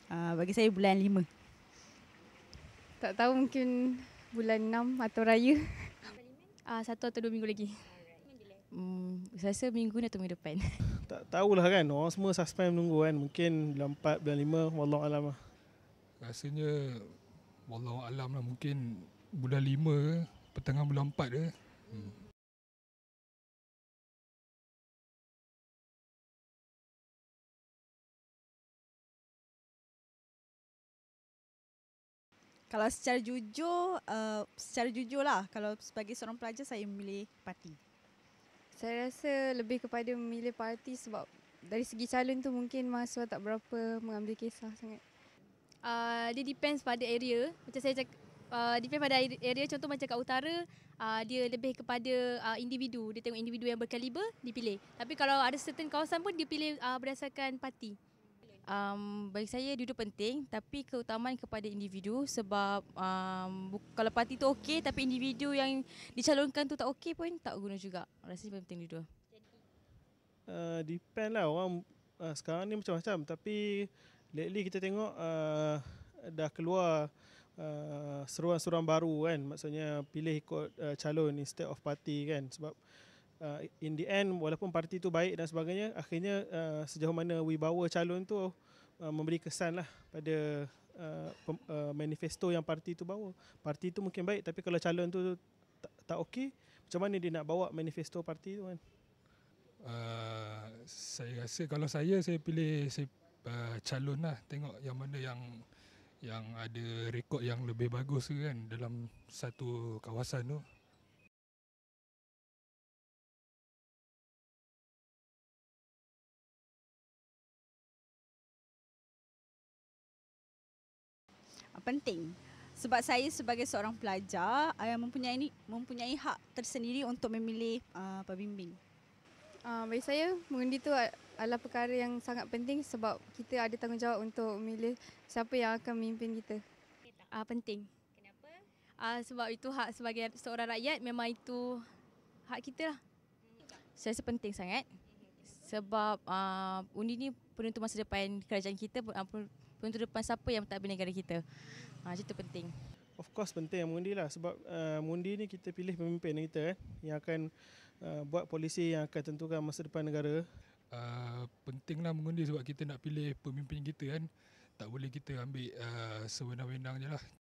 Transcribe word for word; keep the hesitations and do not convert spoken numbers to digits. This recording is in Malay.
Uh, bagi saya bulan lima. Tak tahu, mungkin bulan enam atau raya. Uh, satu atau dua minggu lagi. Hmm, saya rasa minggu ni atau minggu depan. Tak tahulah kan, orang semua suspend menunggu kan. Mungkin bulan empat, bulan lima, wallahualam lah. Rasanya wallahualam lah, mungkin bulan lima ke, pertengahan bulan empat ke. Hmm. Kalau secara jujur, uh, secara jujur lah, kalau sebagai seorang pelajar saya memilih parti. Saya rasa lebih kepada memilih parti sebab dari segi calon tu mungkin mahasiswa tak berapa mengambil kisah sangat. Uh, dia depends pada area. Macam saya cakap, uh, depends pada area. Contoh macam kat utara, uh, dia lebih kepada uh, individu. Dia tengok individu yang berkaliber, dipilih. Tapi kalau ada certain kawasan pun dia pilih uh, berdasarkan parti. Um, bagi saya dua-dua penting, tapi keutamaan kepada individu sebab um, kalau parti tu okey tapi individu yang dicalonkan tu tak okey pun tak guna juga. Rasanya penting dua-dua. Uh, depend lah, orang uh, sekarang ni macam-macam. Tapi lately kita tengok uh, dah keluar uh, seruan-seruan baru kan. Maksudnya pilih ikut uh, calon instead of parti kan. Sebab uh, in the end walaupun parti tu baik dan sebagainya, akhirnya uh, sejauh mana wibawa calon tu uh, memberi kesan lah pada uh, pem, uh, manifesto yang parti tu bawa. Parti tu mungkin baik tapi kalau calon tu tak, tak okey, macam mana dia nak bawa manifesto parti tu kan. Uh, saya rasa kalau saya, saya pilih saya, uh, calon lah. Tengok yang mana yang yang ada rekod yang lebih bagus kan dalam satu kawasan tu. Penting. Sebab saya sebagai seorang pelajar uh, mempunyai mempunyai hak tersendiri untuk memilih uh, pembimbing. Uh, bagi saya, mengundi tu adalah perkara yang sangat penting sebab kita ada tanggungjawab untuk memilih siapa yang akan memimpin kita. Uh, penting. Kenapa? Uh, sebab itu hak sebagai seorang rakyat, memang itu hak kita lah. Saya rasa penting sangat. Sebab uh, undi ni penentu masa depan kerajaan kita, uh, penentu depan siapa yang mentadbir negara kita. Uh, itu penting. Of course penting yang mengundi lah. Sebab uh, mengundi ni kita pilih pemimpin kita kan, yang akan uh, buat polisi yang akan tentukan masa depan negara. Uh, pentinglah mengundi sebab kita nak pilih pemimpin kita kan. Tak boleh kita ambil uh, sewenang-wenang je lah.